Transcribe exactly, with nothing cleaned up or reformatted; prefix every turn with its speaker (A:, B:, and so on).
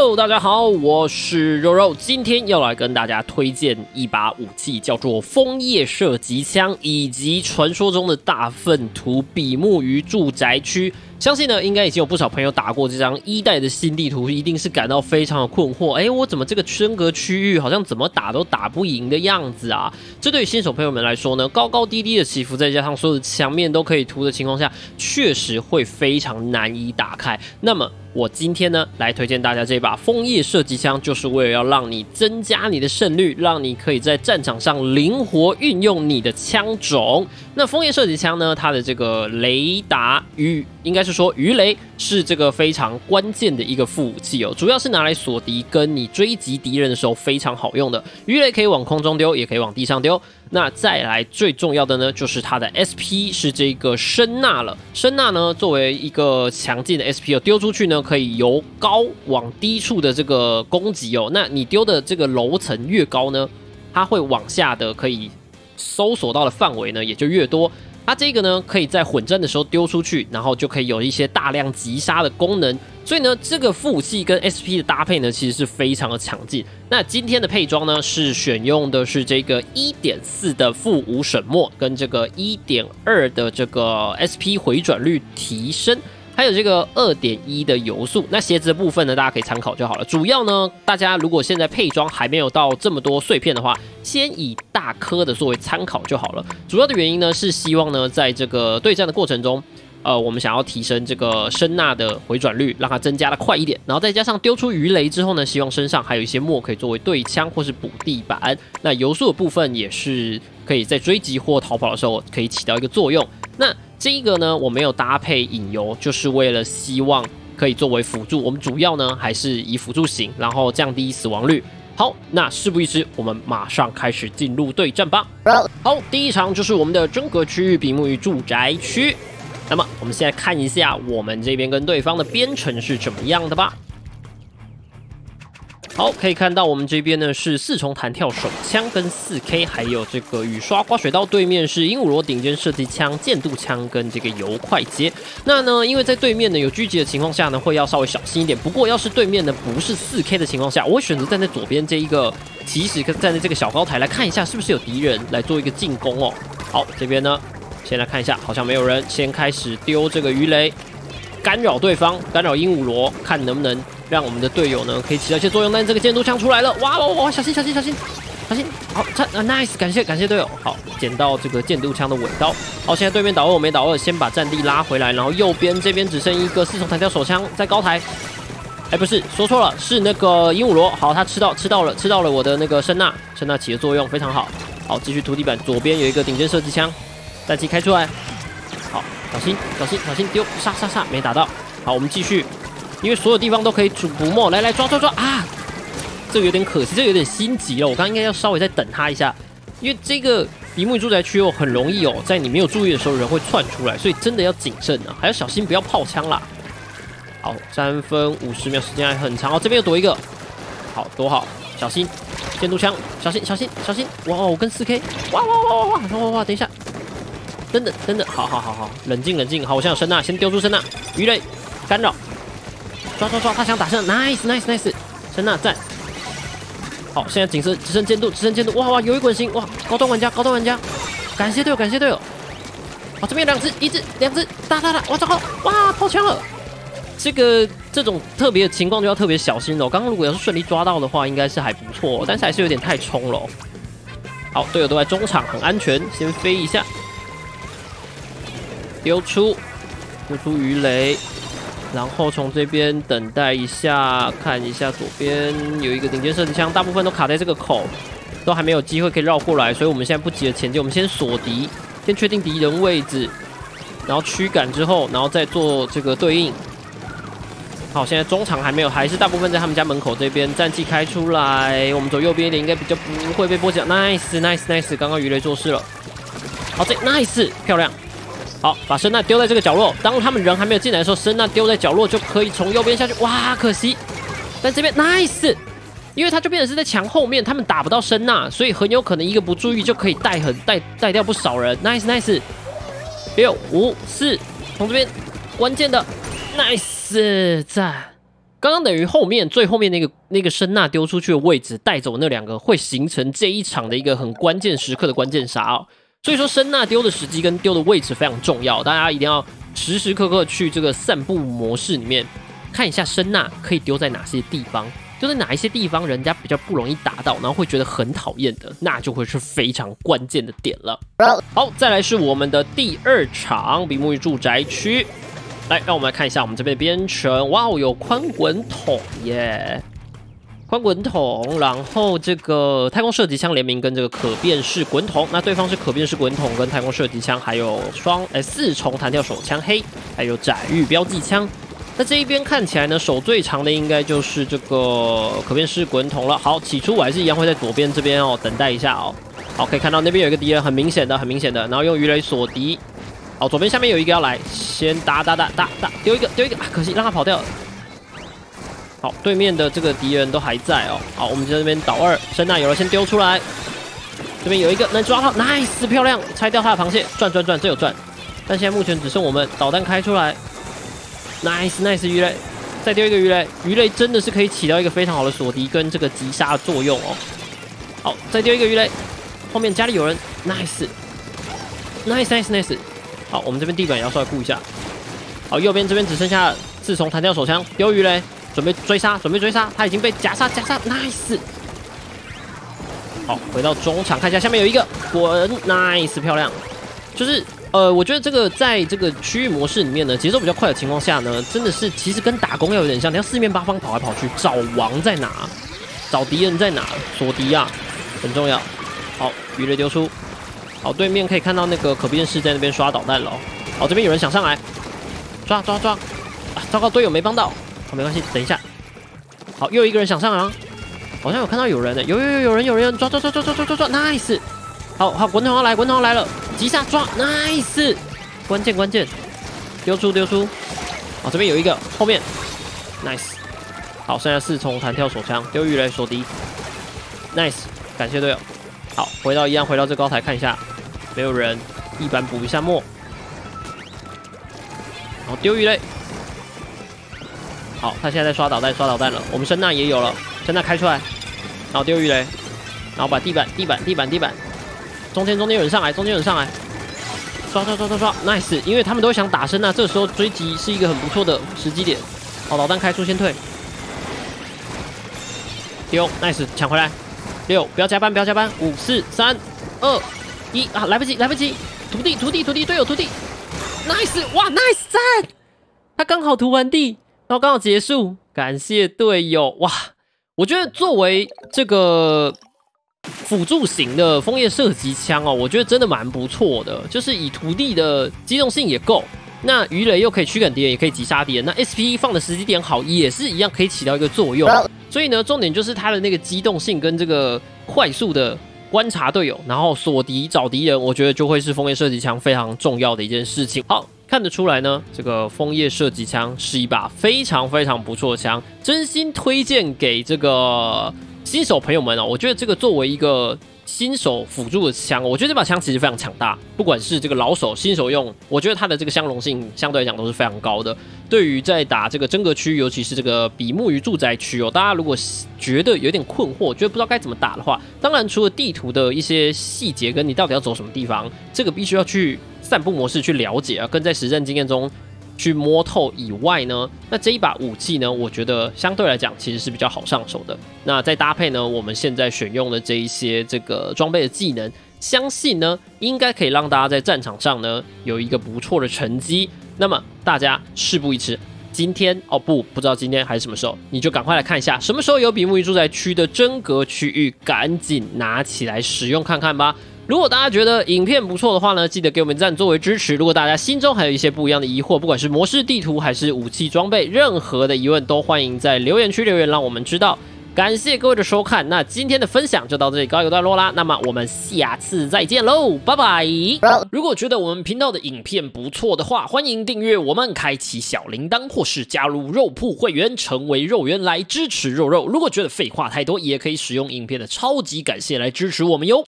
A: Hello， 大家好，我是肉肉，今天要来跟大家推荐一把武器，叫做枫叶射击枪，以及传说中的大粪图比目鱼住宅区。相信呢，应该已经有不少朋友打过这张一代的新地图，一定是感到非常的困惑。哎，我怎么这个升格区域好像怎么打都打不赢的样子啊？这对于新手朋友们来说呢，高高低低的起伏，再加上所有的墙面都可以涂的情况下，确实会非常难以打开。那么我今天呢，来推荐大家这把枫叶射击枪，就是为了要让你增加你的胜率，让你可以在战场上灵活运用你的枪种。那枫叶射击枪呢，它的这个雷达与应该是说鱼雷是这个非常关键的一个副武器哦，主要是拿来锁敌跟你追击敌人的时候非常好用的。鱼雷可以往空中丢，也可以往地上丢。那再来最重要的呢，就是它的 S P 是这个声呐了。声呐呢，作为一个强劲的 S P 哦，丢出去呢可以由高往低处的这个攻击哦。那你丢的这个楼层越高呢，它会往下的可以搜索到的范围呢也就越多。它这个呢，可以在混战的时候丢出去，然后就可以有一些大量击杀的功能。所以呢，这个副武器跟 S P 的搭配呢，其实是非常的强劲。那今天的配装呢，是选用的是这个 一点四 的负五沈墨，跟这个 一点二 的这个 S P 回转率提升。还有这个 二点一 的游速，那鞋子的部分呢，大家可以参考就好了。主要呢，大家如果现在配装还没有到这么多碎片的话，先以大颗的作为参考就好了。主要的原因呢，是希望呢，在这个对战的过程中，呃，我们想要提升这个声呐的回转率，让它增加的快一点，然后再加上丢出鱼雷之后呢，希望身上还有一些墨可以作为对枪或是补地板。那游速的部分也是可以在追击或逃跑的时候可以起到一个作用。那这一个呢，我没有搭配引油，就是为了希望可以作为辅助。我们主要呢还是以辅助型，然后降低死亡率。好，那事不宜迟，我们马上开始进入对战吧。好，第一场就是我们的真格区域比目鱼住宅区。那么我们现在看一下我们这边跟对方的编程是怎么样的吧。好，可以看到我们这边呢是四重弹跳手枪跟 四 K， 还有这个雨刷刮水刀，对面是鹦鹉螺顶尖射击枪、剑渡枪跟这个油快接。那呢，因为在对面呢有狙击的情况下呢，会要稍微小心一点。不过要是对面呢不是 四 K 的情况下，我会选择站在左边这一个起始站在这个小高台来看一下是不是有敌人来做一个进攻哦。好，这边呢先来看一下，好像没有人，先开始丢这个鱼雷，干扰对方，干扰鹦鹉螺，看能不能让我们的队友呢可以起到一些作用。但这个剑渡枪出来了，哇哇哇！小心小心小心小心！好，啊 ，nice， 感谢感谢队友。好，捡到这个剑渡枪的尾刀。好，现在对面倒二，我没倒二，先把战地拉回来，然后右边这边只剩一个四重弹跳手枪在高台。哎，不是，说错了，是那个鹦鹉螺。好，他吃到吃到了吃到了我的那个声呐，声呐起的作用非常好。好，继续涂地板，左边有一个顶尖射击枪，战机开出来。好，小心小心小心丢，杀杀杀，没打到。好，我们继续。因为所有地方都可以捕墨，来来抓抓抓啊！这个有点可惜，这个有点心急了。我刚刚应该要稍微再等他一下，因为这个比目鱼住宅区哦，很容易哦，在你没有注意的时候人会窜出来，所以真的要谨慎啊，还要小心不要炮枪啦。好，三分五十秒，时间还很长哦。这边又躲一个，好，躲好，小心剑渡枪，小心小心小心！哇，我跟 四 K， 哇哇哇哇哇哇哇！等一下，等等等等，好好好好，冷静冷静。好，我现在有声呐，先丢出声呐，鱼雷干扰。抓抓抓！他想打胜 ，nice nice nice， 声呐赞。好，现在仅剩只剩剑渡，只剩剑渡，哇哇，有一滚行，哇，高端玩家，高端玩家，感谢队友，感谢队友。好，这边有两只，一只，两只，哒哒哒，哇糟糕，哇，破枪了。这个这种特别的情况就要特别小心了。刚刚如果要是顺利抓到的话，应该是还不错，但是还是有点太冲了。好，队友都在中场，很安全，先飞一下，丢出，丢出鱼雷。然后从这边等待一下，看一下左边有一个顶尖射击枪，大部分都卡在这个口，都还没有机会可以绕过来，所以我们现在不急着前进，我们先锁敌，先确定敌人位置，然后驱赶之后，然后再做这个对应。好，现在中场还没有，还是大部分在他们家门口这边，战绩开出来，我们走右边一点，应该比较不会被波及。nice nice nice， 刚刚鱼雷做事了。好，这 nice 漂亮。好，把声呐丢在这个角落。当他们人还没有进来的时候，声呐丢在角落就可以从右边下去。哇，可惜。但这边 nice， 因为它就变成是在墙后面，他们打不到声呐，所以很有可能一个不注意就可以带很带带掉不少人。nice nice， 六五四，从这边关键的 nice 赞。 刚刚等于后面最后面那个那个声呐丢出去的位置带走那两个，会形成这一场的一个很关键时刻的关键杀哦。所以说声呐丢的时机跟丢的位置非常重要，大家一定要时时刻刻去这个散步模式里面看一下声呐可以丢在哪些地方。就在哪一些地方人家比较不容易打到，然后会觉得很讨厌的，那就会是非常关键的点了。好，再来是我们的第二场比目鱼住宅区。来，让我们来看一下我们这边的编程。哇哦，有宽滚筒耶，宽滚筒，然后这个太空射击枪联名跟这个可变式滚筒，那对方是可变式滚筒跟太空射击枪，还有双呃四重弹跳手枪黑，还有斩域标记枪。那这一边看起来呢，手最长的应该就是这个可变式滚筒了。好，起初我还是一样会在左边这边哦，等待一下哦。好，可以看到那边有一个敌人，很明显的，很明显的，然后用鱼雷锁敌。好，左边下面有一个要来，先打打打打打，丢一个丢一个啊，可惜让他跑掉了。好，对面的这个敌人都还在哦。好，我们在这边倒二，声呐有了，先丢出来。这边有一个能抓到 ，nice 漂亮，拆掉他的螃蟹，转转转，这有转。但现在目前只剩我们导弹开出来。Nice nice 鱼雷，再丢一个鱼雷，鱼雷真的是可以起到一个非常好的锁敌跟这个击杀的作用哦。好，再丢一个鱼雷，后面家里有人 ，nice nice nice nice。好，我们这边地板也要稍微顾一下。好，右边这边只剩下四重弹跳手枪，丢鱼雷，准备追杀，准备追杀，他已经被夹杀夹杀 ，nice。好，回到中场看一下，下面有一个滚 ，nice 漂亮，就是。呃，我觉得这个在这个区域模式里面呢，节奏比较快的情况下呢，真的是其实跟打工要有点像，你要四面八方跑来跑去，找王在哪，找敌人在哪，锁敌啊，很重要。好，鱼雷丢出，好，对面可以看到那个可变式在那边刷导弹了。好，这边有人想上来，抓抓抓，啊，糟糕，队友没帮到，好，没关系，等一下。好，又有一个人想上来啊，好像有看到有人的，有有有有人有人，抓抓抓抓抓抓抓抓 ，nice。好好，滚筒要来，滚筒要来了，击杀抓 ，nice， 关键关键，丢出丢出，好，这边有一个，后面 ，nice， 好，剩下四重弹跳手枪，丢鱼雷锁敌 ，nice， 感谢队友，好，回到一样，回到这高台看一下，没有人，一板补一下墨，然后丢鱼雷，好，他现在在刷导弹，刷导弹了，我们声呐也有了，声呐开出来，然后丢鱼雷，然后把地板地板地板地板。中间中间有人上来，中间有人上来，刷刷刷刷刷 ，nice！ 因为他们都想打声呐，这时候追击是一个很不错的时机点。好，导弹开出先退，丢 ，nice， 抢回来，六，不要加班，不要加班，五四三二一啊，来不及来不及，涂地涂地涂地，队友涂地 ，nice！ 哇 ，nice 赞！他刚好涂完地，然后刚好结束，感谢队友哇！我觉得作为这个。辅助型的枫叶射击枪哦，我觉得真的蛮不错的，就是以土地的机动性也够，那鱼雷又可以驱赶敌人，也可以击杀敌人。那 S P 放的时机点好，也是一样可以起到一个作用。所以呢，重点就是它的那个机动性跟这个快速的观察队友，然后锁敌找敌人，我觉得就会是枫叶射击枪非常重要的一件事情。好，看得出来呢，这个枫叶射击枪是一把非常非常不错的枪，真心推荐给这个。新手朋友们哦，我觉得这个作为一个新手辅助的枪，我觉得这把枪其实非常强大。不管是这个老手、新手用，我觉得它的这个相容性相对来讲都是非常高的。对于在打这个真格区，尤其是这个比目鱼住宅区哦，大家如果觉得有点困惑，觉得不知道该怎么打的话，当然除了地图的一些细节跟你到底要走什么地方，这个必须要去散步模式去了解啊，跟在实战经验中。去摸透以外呢，那这一把武器呢，我觉得相对来讲其实是比较好上手的。那再搭配呢，我们现在选用的这一些这个装备的技能，相信呢应该可以让大家在战场上呢有一个不错的成绩。那么大家事不宜迟，今天哦不，不知道今天还是什么时候，你就赶快来看一下什么时候有比目鱼住宅区的真格区域，赶紧拿起来使用看看吧。如果大家觉得影片不错的话呢，记得给我们赞作为支持。如果大家心中还有一些不一样的疑惑，不管是模式地图还是武器装备，任何的疑问都欢迎在留言区留言，让我们知道。感谢各位的收看，那今天的分享就到这里告一个段落啦。那么我们下次再见喽，拜拜。如果觉得我们频道的影片不错的话，欢迎订阅我们，开启小铃铛，或是加入肉铺会员，成为肉圆来支持肉肉。如果觉得废话太多，也可以使用影片的超级感谢来支持我们哟。